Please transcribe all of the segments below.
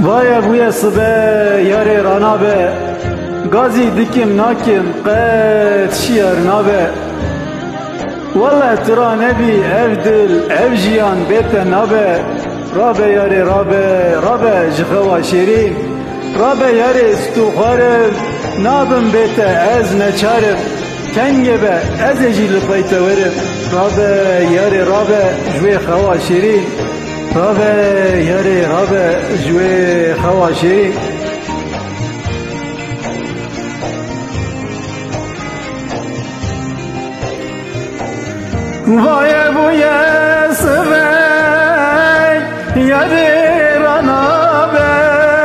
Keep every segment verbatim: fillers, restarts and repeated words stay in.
Vay bu yasbe yare rana be, gazi dikim nakim qet şiar nabe. Vallahi tıra nebi evdil ev jiyan bete nabe. Rabe yare rabe rabe jıkhava şirin. Rabe yare stuharım nabım bete ez neçarım. Kengebe ez ecili payta verim. Rabe yare rabe jwe khava şirin. Rabe yare rabe jwe khava şirin. Vay bu yasve yare rana be,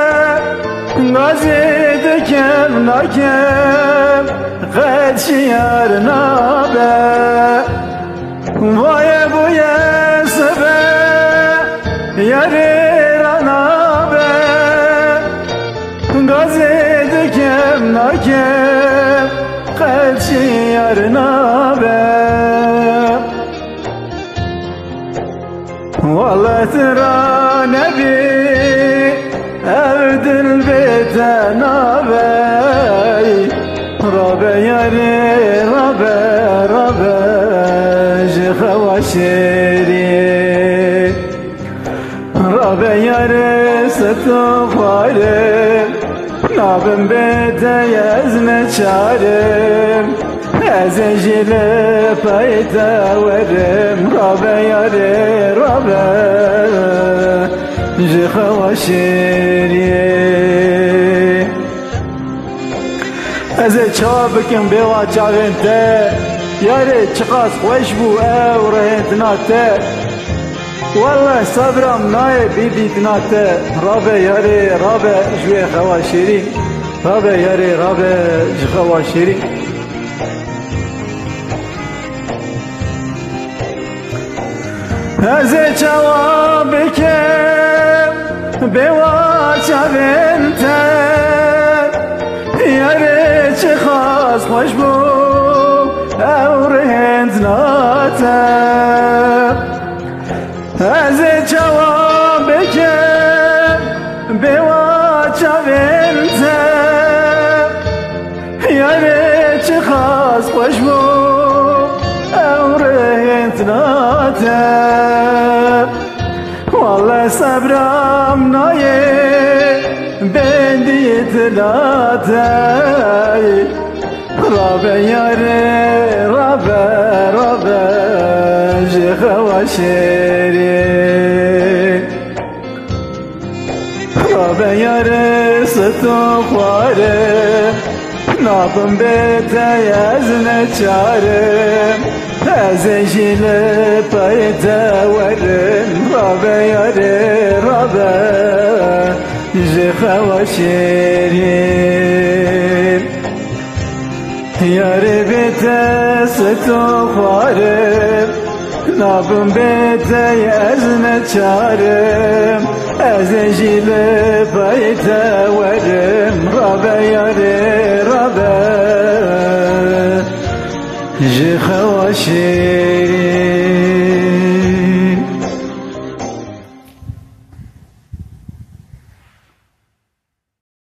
gazi dikem nakem qed şiar nabe. Vay bu yasve yare rana be, gazi dikem nakem qed şiar nabe. Vallahi tıra nebi evdil bete nabe. Rabe yari rabe rabe jıkhava şirin. Rabe yari setufarim nabim bete yezne çarim. Ez ecili payda verim. Rabe yari rabe jıkhava şirin. Ez çabikim beva çavin te, yari çıkas hoş bu ev rehentna te. Vallahi sabram naye biditna te. Rabe yari rabe jwe khava şirin. Rabe yari rabe jıkhava şirin. Ez çava bikem beva çavin te, yare çıkhas hoş bu evrend nate. Ez çava bikem beva çavin te, yare çıkhas hoş bu evrend nate. Vallahi sabram naye bendiyet latay. Rabe yare rabe rabe jıkhava şirin. Rabe yare stuharım nabım bete yezne çarım. Ez ecili payda verim. Rabe yare rabe jıkhava şirin. Yare bete stuharım nabım bete yezne çarım. Ez ecili payda verim. Rabe yare